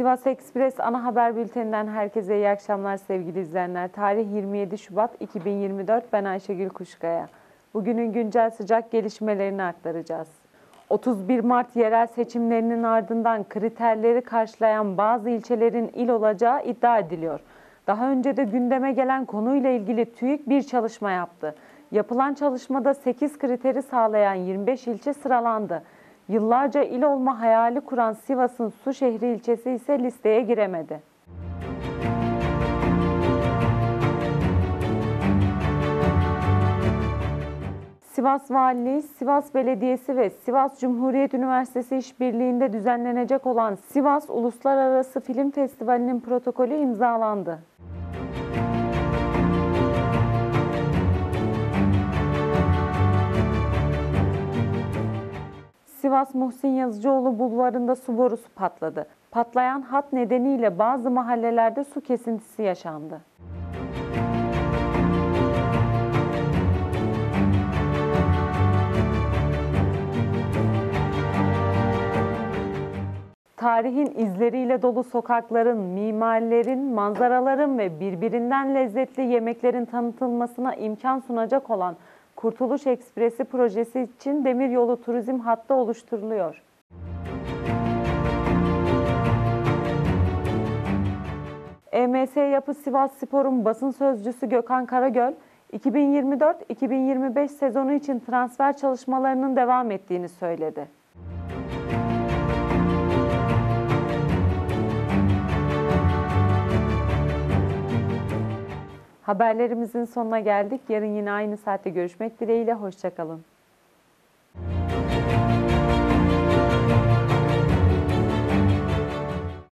Sivas Ekspres ana haber bülteninden herkese iyi akşamlar sevgili izleyenler. Tarih 27 Şubat 2024. Ben Ayşegül Kuşkaya. Bugünün güncel sıcak gelişmelerini aktaracağız. 31 Mart yerel seçimlerinin ardından kriterleri karşılayan bazı ilçelerin il olacağı iddia ediliyor. Daha önce de gündeme gelen konuyla ilgili TÜİK bir çalışma yaptı. Yapılan çalışmada 8 kriteri sağlayan 25 ilçe sıralandı. Yıllarca il olma hayali kuran Sivas'ın Suşehri ilçesi ise listeye giremedi. Sivas Valiliği, Sivas Belediyesi ve Sivas Cumhuriyet Üniversitesi işbirliğinde düzenlenecek olan Sivas Uluslararası Film Festivali'nin protokolü imzalandı. Sivas Muhsin Yazıcıoğlu Bulvarı'nda su borusu patladı. Patlayan hat nedeniyle bazı mahallelerde su kesintisi yaşandı. Tarihin izleriyle dolu sokakların, mimarilerin, manzaraların ve birbirinden lezzetli yemeklerin tanıtılmasına imkan sunacak olan Kurtuluş Ekspresi projesi için demiryolu turizm hattı oluşturuluyor. EMS Yapı Sivasspor'un basın sözcüsü Gökhan Karagöl, 2024-2025 sezonu için transfer çalışmalarının devam ettiğini söyledi. Haberlerimizin sonuna geldik. Yarın yine aynı saatte görüşmek dileğiyle. Hoşça kalın.